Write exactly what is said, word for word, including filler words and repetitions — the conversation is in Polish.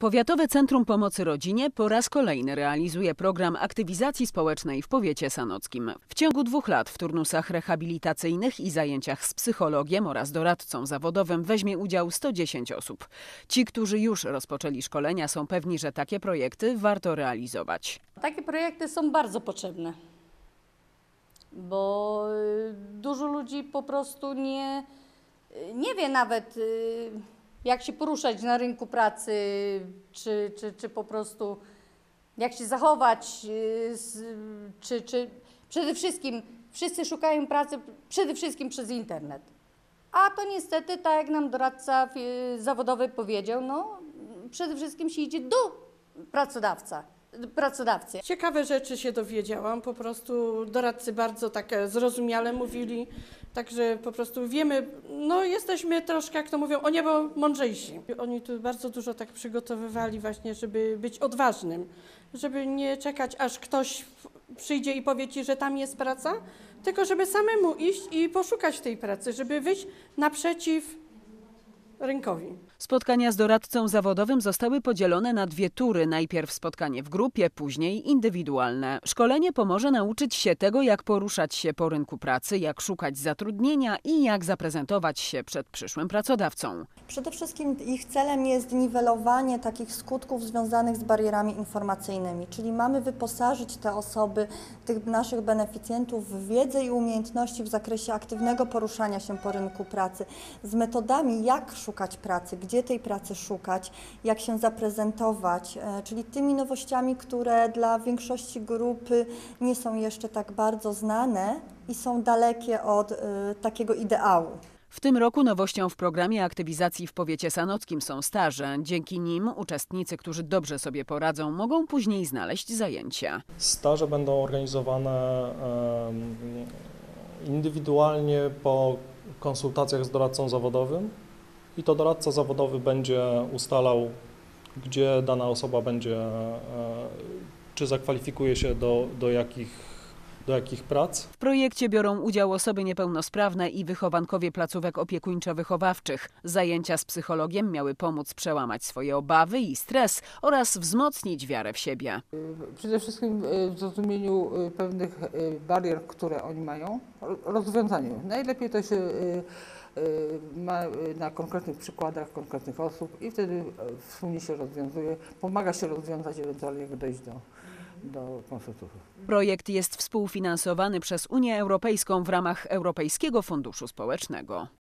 Powiatowe Centrum Pomocy Rodzinie po raz kolejny realizuje program aktywizacji społecznej w powiecie sanockim. W ciągu dwóch lat w turnusach rehabilitacyjnych i zajęciach z psychologiem oraz doradcą zawodowym weźmie udział sto dziesięć osób. Ci, którzy już rozpoczęli szkolenia, są pewni, że takie projekty warto realizować. Takie projekty są bardzo potrzebne, bo dużo ludzi po prostu nie, nie wie nawet, jak się poruszać na rynku pracy, czy, czy, czy po prostu jak się zachować, czy, czy przede wszystkim wszyscy szukają pracy przede wszystkim przez internet. A to niestety, tak jak nam doradca zawodowy powiedział, no przede wszystkim się idzie do pracodawca. pracodawcy. Ciekawe rzeczy się dowiedziałam, po prostu doradcy bardzo tak zrozumiale mówili, także po prostu wiemy, no jesteśmy troszkę, jak to mówią, o niebo mądrzejsi. Oni tu bardzo dużo tak przygotowywali właśnie, żeby być odważnym, żeby nie czekać, aż ktoś przyjdzie i powie ci, że tam jest praca, tylko żeby samemu iść i poszukać tej pracy, żeby wyjść naprzeciw rynkowi. Spotkania z doradcą zawodowym zostały podzielone na dwie tury. Najpierw spotkanie w grupie, później indywidualne. Szkolenie pomoże nauczyć się tego, jak poruszać się po rynku pracy, jak szukać zatrudnienia i jak zaprezentować się przed przyszłym pracodawcą. Przede wszystkim ich celem jest niwelowanie takich skutków związanych z barierami informacyjnymi, czyli mamy wyposażyć te osoby, tych naszych beneficjentów w wiedzę i umiejętności w zakresie aktywnego poruszania się po rynku pracy, z metodami, jak szukać pracy, gdzie tej pracy szukać, jak się zaprezentować, czyli tymi nowościami, które dla większości grupy nie są jeszcze tak bardzo znane i są dalekie od y, takiego ideału. W tym roku nowością w programie aktywizacji w powiecie sanockim są staże. Dzięki nim uczestnicy, którzy dobrze sobie poradzą, mogą później znaleźć zajęcia. Staże będą organizowane indywidualnie po konsultacjach z doradcą zawodowym i to doradca zawodowy będzie ustalał, gdzie dana osoba będzie, czy zakwalifikuje się do, do jakich do jakich prac. W projekcie biorą udział osoby niepełnosprawne i wychowankowie placówek opiekuńczo-wychowawczych. Zajęcia z psychologiem miały pomóc przełamać swoje obawy i stres oraz wzmocnić wiarę w siebie. Przede wszystkim w zrozumieniu pewnych barier, które oni mają, rozwiązaniu. Najlepiej to się ma na konkretnych przykładach konkretnych osób i wtedy wspólnie się rozwiązuje, pomaga się rozwiązać, ewentualnie jak dojść do do konsultów. Projekt jest współfinansowany przez Unię Europejską w ramach Europejskiego Funduszu Społecznego.